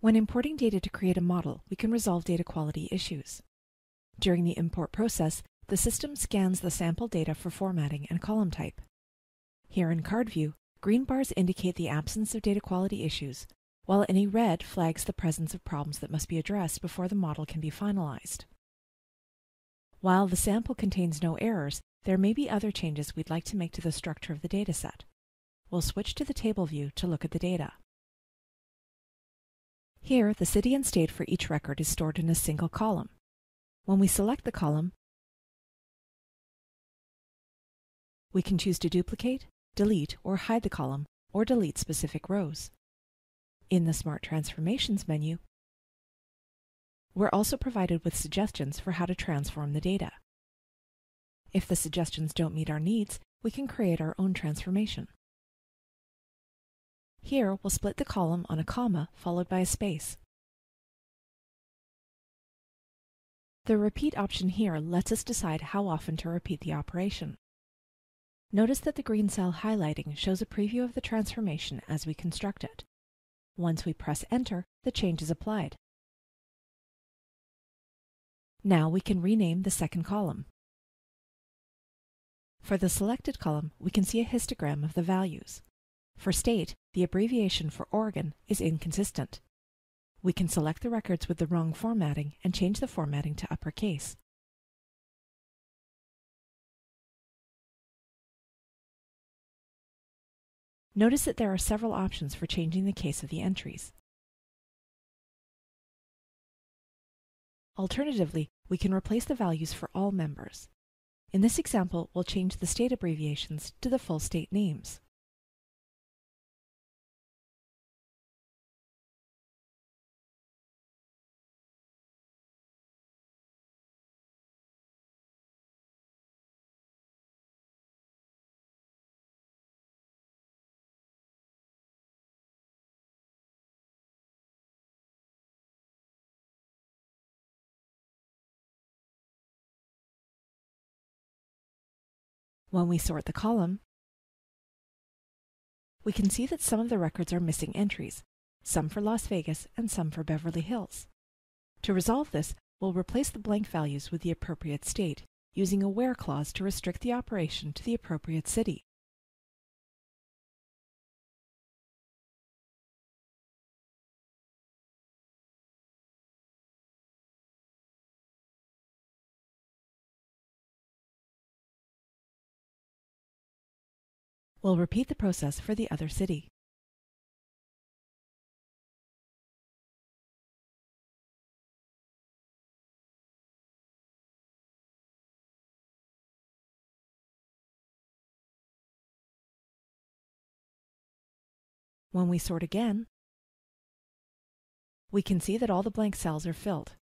When importing data to create a model, we can resolve data quality issues. During the import process, the system scans the sample data for formatting and column type. Here in Card View, green bars indicate the absence of data quality issues, while any red flags the presence of problems that must be addressed before the model can be finalized. While the sample contains no errors, there may be other changes we'd like to make to the structure of the dataset. We'll switch to the table view to look at the data. Here, the city and state for each record is stored in a single column. When we select the column, we can choose to duplicate, delete, or hide the column, or delete specific rows. In the Smart Transformations menu, we're also provided with suggestions for how to transform the data. If the suggestions don't meet our needs, we can create our own transformation. Here, we'll split the column on a comma followed by a space. The Repeat option here lets us decide how often to repeat the operation. Notice that the green cell highlighting shows a preview of the transformation as we construct it. Once we press Enter, the change is applied. Now we can rename the second column. For the selected column, we can see a histogram of the values. For state, the abbreviation for Oregon is inconsistent. We can select the records with the wrong formatting and change the formatting to uppercase. Notice that there are several options for changing the case of the entries. Alternatively, we can replace the values for all members. In this example, we'll change the state abbreviations to the full state names. When we sort the column, we can see that some of the records are missing entries, some for Las Vegas and some for Beverly Hills. To resolve this, we'll replace the blank values with the appropriate state, using a where clause to restrict the operation to the appropriate city. We'll repeat the process for the other city. When we sort again, we can see that all the blank cells are filled.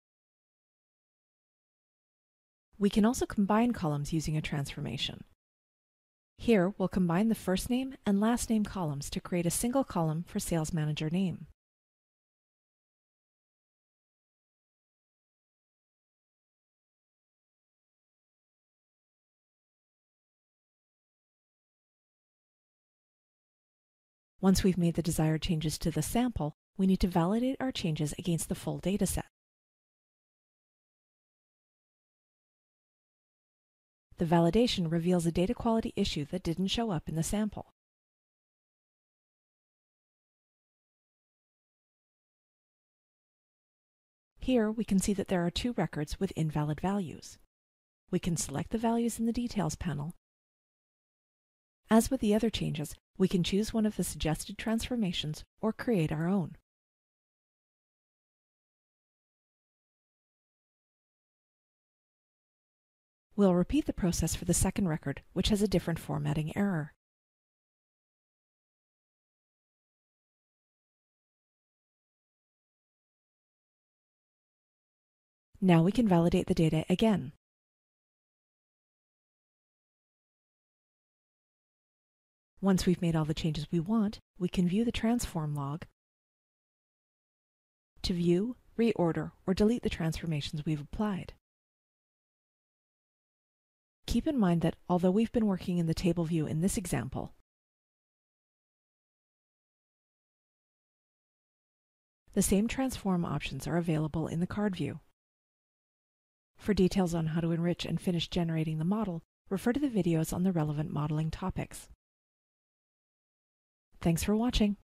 We can also combine columns using a transformation. Here, we'll combine the first name and last name columns to create a single column for Sales Manager name. Once we've made the desired changes to the sample, we need to validate our changes against the full dataset. The validation reveals a data quality issue that didn't show up in the sample. Here, we can see that there are two records with invalid values. We can select the values in the Details panel. As with the other changes, we can choose one of the suggested transformations or create our own. We'll repeat the process for the second record, which has a different formatting error. Now we can validate the data again. Once we've made all the changes we want, we can view the transform log to view, reorder, or delete the transformations we've applied. Keep in mind that although we've been working in the table view in this example, The same transform options are available in the card view. For details on how to enrich and finish generating the model, refer to the videos on the relevant modeling topics. Thanks for watching.